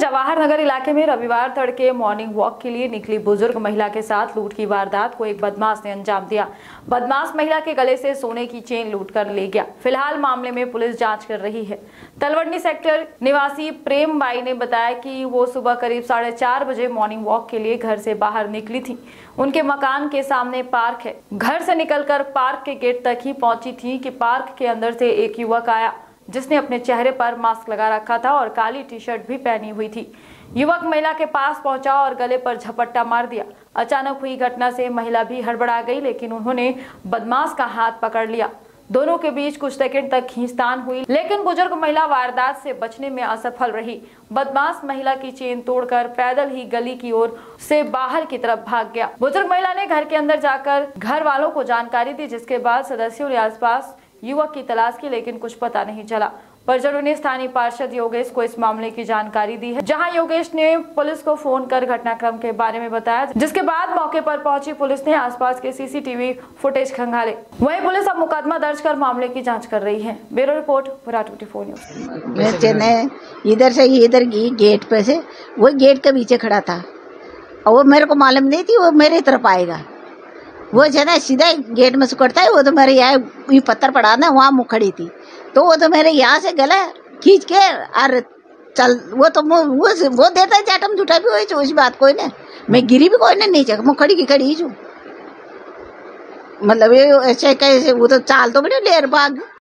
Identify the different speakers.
Speaker 1: जवाहर नगर इलाके में रविवार तड़के मॉर्निंग वॉक के लिए निकली बुजुर्ग महिला के साथ लूट की वारदात को एक बदमाश ने अंजाम दिया। बदमाश महिला के गले से सोने की चेन लूट कर ले गया। फिलहाल मामले में पुलिस जांच कर रही है। तलवंडी सेक्टर निवासी प्रेम बाई ने बताया कि वो सुबह करीब 4:30 बजे मॉर्निंग वॉक के लिए घर से बाहर निकली थी। उनके मकान के सामने पार्क है। घर से निकलकर पार्क के गेट तक ही पहुंची थी कि पार्क के अंदर से एक युवक आया जिसने अपने चेहरे पर मास्क लगा रखा था और काली टी-शर्ट भी पहनी हुई थी। युवक महिला के पास पहुंचा और गले पर झपट्टा मार दिया। अचानक हुई घटना से महिला भी हड़बड़ा गई, लेकिन उन्होंने बदमाश का हाथ पकड़ लिया। दोनों के बीच कुछ सेकंड तक खींचतान हुई, लेकिन बुजुर्ग महिला वारदात से बचने में असफल रही। बदमाश महिला की चेन तोड़कर पैदल ही गली की ओर से बाहर की तरफ भाग गया। बुजुर्ग महिला ने घर के अंदर जाकर घर वालों को जानकारी दी, जिसके बाद सदस्यों ने आसपास युवक की तलाश की, लेकिन कुछ पता नहीं चला। परिजनों ने स्थानीय पार्षद योगेश को इस मामले की जानकारी दी है, जहां योगेश ने पुलिस को फोन कर घटनाक्रम के बारे में बताया, जिसके बाद मौके पर पहुंची पुलिस ने आसपास के सीसीटीवी फुटेज खंगाले। वहीं पुलिस अब मुकदमा दर्ज कर मामले की जांच कर रही है। Bureau report, Virat 24 news.
Speaker 2: इधर से इधर की गेट पे से वो गेट के पीछे खड़ा था और वो मेरे को मालूम नहीं थी वो मेरी तरफ आएगा। वो जो है सीधा गेट में सुकड़ता है। वो तो मेरे यहाँ ये पत्थर पड़ा ना, वहाँ मुँह खड़ी थी, तो वो तो मेरे यहाँ से गला खींच के और चल वो तो वो देता है चाटम झूठा भी हो उस बात कोई ने। मैं गिरी भी कोई ने नीचे, मुँह खड़ी की खड़ी छू। मतलब ये ऐसे कैसे वो तो चाल तो बड़े लेर भाग।